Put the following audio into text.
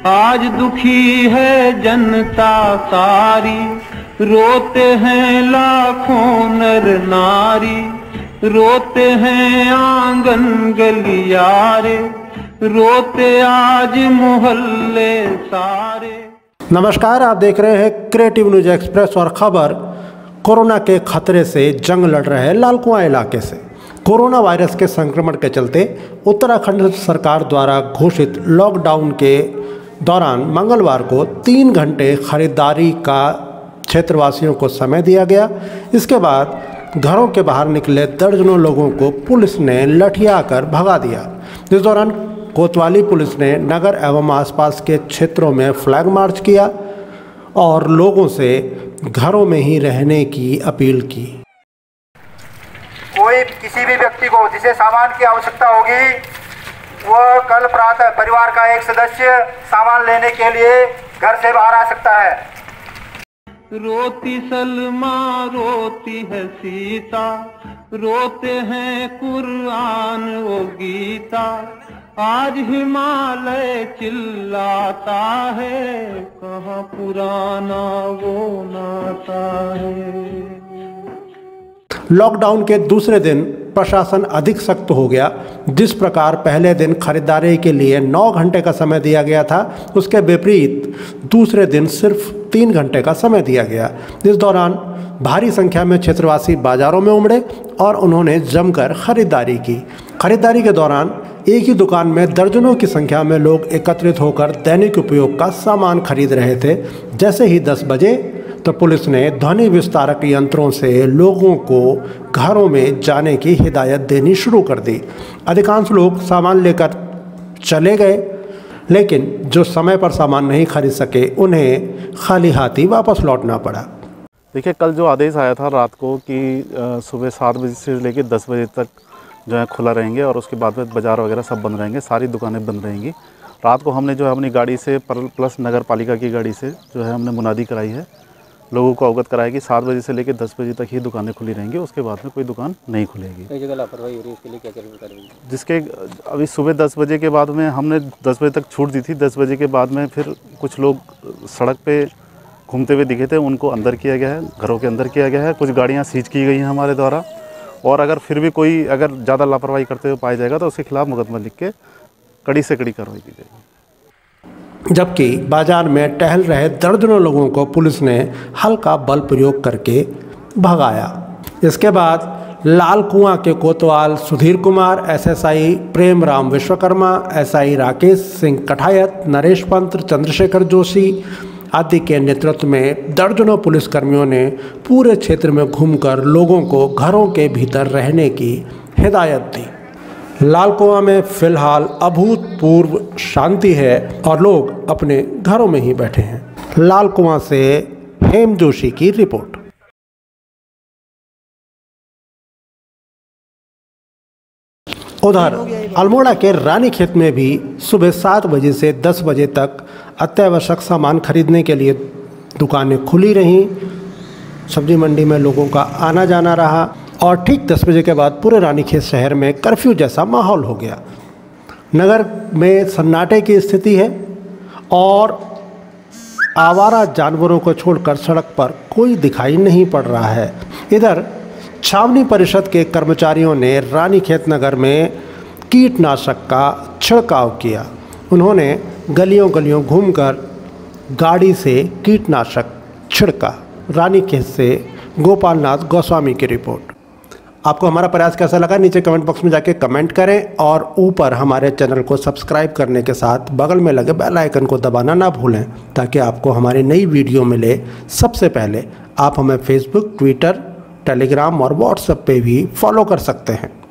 आज दुखी है जनता सारी, रोते हैं लाखों नर नारी, रोते हैं आंगन गलियारे, रोते आज मोहल्ले सारे। नमस्कार, आप देख रहे हैं क्रिएटिव न्यूज एक्सप्रेस और खबर कोरोना के खतरे से जंग लड़ रहे लालकुआं इलाके से। कोरोना वायरस के संक्रमण के चलते उत्तराखंड सरकार द्वारा घोषित लॉकडाउन के दौरान मंगलवार को 3 घंटे खरीदारी का क्षेत्रवासियों को समय दिया गया। इसके बाद घरों के बाहर निकले दर्जनों लोगों को पुलिस ने लठियाकर भगा दिया। इस दौरान कोतवाली पुलिस ने नगर एवं आसपास के क्षेत्रों में फ्लैग मार्च किया और लोगों से घरों में ही रहने की अपील की। कोई किसी भी व्यक्ति को जिसे सामान की आवश्यकता होगी वह कल प्रातः परिवार का एक सदस्य सामान लेने के लिए घर से बाहर आ सकता है। रोती सलमा रोती है सीता, रोते हैं कुरान वो गीता, आज हिमालय चिल्लाता है, कहाँ पुराना वो नाता है। लॉकडाउन के दूसरे दिन प्रशासन अधिक सख्त हो गया। जिस प्रकार पहले दिन खरीदारी के लिए 9 घंटे का समय दिया गया था, उसके विपरीत दूसरे दिन सिर्फ 3 घंटे का समय दिया गया। इस दौरान भारी संख्या में क्षेत्रवासी बाजारों में उमड़े और उन्होंने जमकर खरीदारी की। खरीदारी के दौरान एक ही दुकान में दर्जनों की संख्या में लोग एकत्रित होकर दैनिक उपयोग का सामान खरीद रहे थे। जैसे ही 10 बजे तो पुलिस ने ध्वनि विस्तारक यंत्रों से लोगों को घरों में जाने की हिदायत देनी शुरू कर दी। अधिकांश लोग सामान लेकर चले गए, लेकिन जो समय पर सामान नहीं खरीद सके उन्हें खाली हाथी वापस लौटना पड़ा। देखिए, कल जो आदेश आया था रात को कि सुबह 7 बजे से लेकर 10 बजे तक जो है खुला रहेंगे और उसके बाद में बाज़ार वगैरह सब बंद रहेंगे, सारी दुकानें बंद रहेंगी। रात को हमने जो है अपनी गाड़ी से प्लस नगर पालिका की गाड़ी से जो है हमने मुनादी कराई है, लोगों को अवगत कराया कि 7 बजे से लेकर 10 बजे तक ही दुकानें खुली रहेंगी, उसके बाद में कोई दुकान नहीं खुलेगी। कई जगह लापरवाही हो रही है, इसके लिए क्या करेंगे? जिसके अभी सुबह 10 बजे के बाद में हमने 10 बजे तक छूट दी थी। 10 बजे के बाद में फिर कुछ लोग सड़क पे घूमते हुए दिखे थे, उनको अंदर किया गया है, घरों के अंदर किया गया है। कुछ गाड़ियाँ सीज की गई हैं हमारे द्वारा, और अगर फिर भी कोई अगर ज़्यादा लापरवाही करते हुए पाया जाएगा तो उसके खिलाफ मुकदमा लिख के कड़ी से कड़ी कार्रवाई की जाएगी। जबकि बाजार में टहल रहे दर्जनों लोगों को पुलिस ने हल्का बल प्रयोग करके भगाया। इसके बाद लालकुआं के कोतवाल सुधीर कुमार, एसएसआई प्रेम राम विश्वकर्मा, एसआई राकेश सिंह कठायत, नरेश पंत, चंद्रशेखर जोशी आदि के नेतृत्व में दर्जनों पुलिसकर्मियों ने पूरे क्षेत्र में घूमकर लोगों को घरों के भीतर रहने की हिदायत दी। लालकुआं में फिलहाल अभूतपूर्व शांति है और लोग अपने घरों में ही बैठे हैं। लालकुआं से हेम जोशी की रिपोर्ट। उधर अल्मोड़ा के रानीखेत में भी सुबह 7 बजे से 10 बजे तक अत्यावश्यक सामान खरीदने के लिए दुकानें खुली रहीं। सब्जी मंडी में लोगों का आना जाना रहा और ठीक 10 बजे के बाद पूरे रानीखेत शहर में कर्फ्यू जैसा माहौल हो गया। नगर में सन्नाटे की स्थिति है और आवारा जानवरों को छोड़कर सड़क पर कोई दिखाई नहीं पड़ रहा है। इधर छावनी परिषद के कर्मचारियों ने रानीखेत नगर में कीटनाशक का छिड़काव किया। उन्होंने गलियों गलियों घूमकर गाड़ी से कीटनाशक छिड़का। रानीखेत से गोपालनाथ गोस्वामी की रिपोर्ट। आपको हमारा प्रयास कैसा लगा नीचे कमेंट बॉक्स में जाके कमेंट करें और ऊपर हमारे चैनल को सब्सक्राइब करने के साथ बगल में लगे बेल आइकन को दबाना ना भूलें, ताकि आपको हमारी नई वीडियो मिले सबसे पहले। आप हमें फेसबुक, ट्विटर, टेलीग्राम और व्हाट्सएप पे भी फॉलो कर सकते हैं।